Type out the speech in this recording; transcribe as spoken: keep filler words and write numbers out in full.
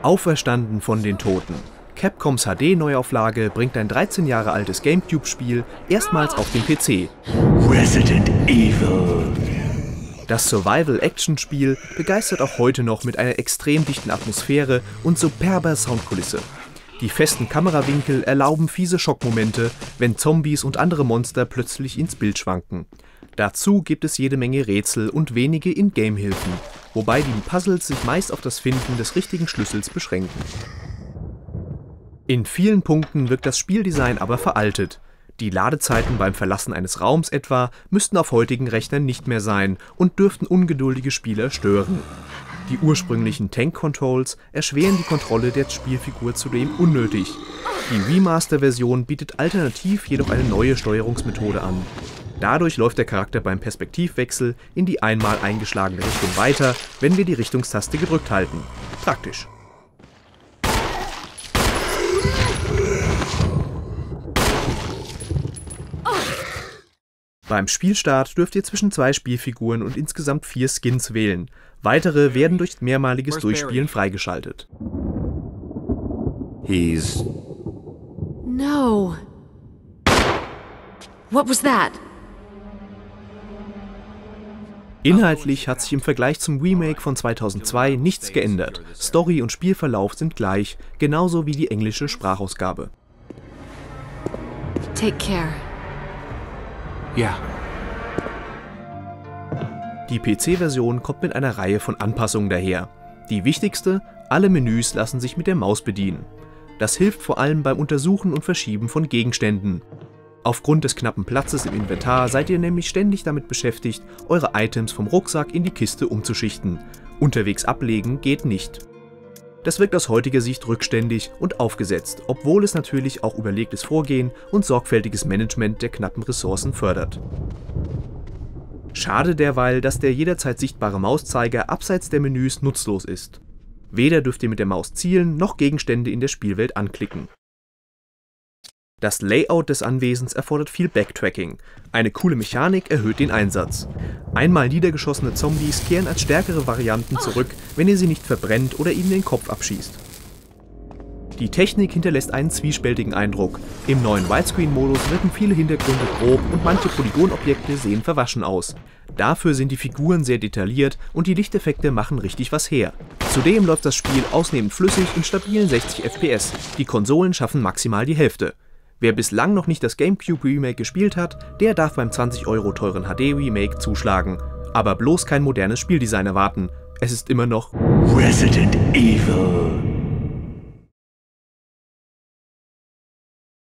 Auferstanden von den Toten. Capcoms H D-Neuauflage bringt ein dreizehn Jahre altes Gamecube-Spiel erstmals auf den P C. Resident Evil. Das Survival-Action-Spiel begeistert auch heute noch mit einer extrem dichten Atmosphäre und superber Soundkulisse. Die festen Kamerawinkel erlauben fiese Schockmomente, wenn Zombies und andere Monster plötzlich ins Bild schwanken. Dazu gibt es jede Menge Rätsel und wenige In-Game-Hilfen, wobei die Puzzles sich meist auf das Finden des richtigen Schlüssels beschränken. In vielen Punkten wirkt das Spieldesign aber veraltet. Die Ladezeiten beim Verlassen eines Raums etwa müssten auf heutigen Rechnern nicht mehr sein und dürften ungeduldige Spieler stören. Die ursprünglichen Tank-Controls erschweren die Kontrolle der Spielfigur zudem unnötig. Die Remaster-Version bietet alternativ jedoch eine neue Steuerungsmethode an. Dadurch läuft der Charakter beim Perspektivwechsel in die einmal eingeschlagene Richtung weiter, wenn wir die Richtungstaste gedrückt halten. Praktisch. Beim Spielstart dürft ihr zwischen zwei Spielfiguren und insgesamt vier Skins wählen. Weitere werden durch mehrmaliges Durchspielen freigeschaltet. He's... No. What was that? Inhaltlich hat sich im Vergleich zum Remake von zweitausendzwei nichts geändert. Story und Spielverlauf sind gleich, genauso wie die englische Sprachausgabe. Take care. Ja. Die P C-Version kommt mit einer Reihe von Anpassungen daher. Die wichtigste: alle Menüs lassen sich mit der Maus bedienen. Das hilft vor allem beim Untersuchen und Verschieben von Gegenständen. Aufgrund des knappen Platzes im Inventar seid ihr nämlich ständig damit beschäftigt, eure Items vom Rucksack in die Kiste umzuschichten. Unterwegs ablegen geht nicht. Das wirkt aus heutiger Sicht rückständig und aufgesetzt, obwohl es natürlich auch überlegtes Vorgehen und sorgfältiges Management der knappen Ressourcen fördert. Schade derweil, dass der jederzeit sichtbare Mauszeiger abseits der Menüs nutzlos ist. Weder dürft ihr mit der Maus zielen, noch Gegenstände in der Spielwelt anklicken. Das Layout des Anwesens erfordert viel Backtracking. Eine coole Mechanik erhöht den Einsatz. Einmal niedergeschossene Zombies kehren als stärkere Varianten zurück, wenn ihr sie nicht verbrennt oder ihnen den Kopf abschießt. Die Technik hinterlässt einen zwiespältigen Eindruck. Im neuen Widescreen-Modus wirken viele Hintergründe grob und manche Polygonobjekte sehen verwaschen aus. Dafür sind die Figuren sehr detailliert und die Lichteffekte machen richtig was her. Zudem läuft das Spiel ausnehmend flüssig in stabilen sechzig F P S. Die Konsolen schaffen maximal die Hälfte. Wer bislang noch nicht das Gamecube Remake gespielt hat, der darf beim zwanzig Euro teuren H D Remake zuschlagen. Aber bloß kein modernes Spieldesign erwarten. Es ist immer noch Resident Evil.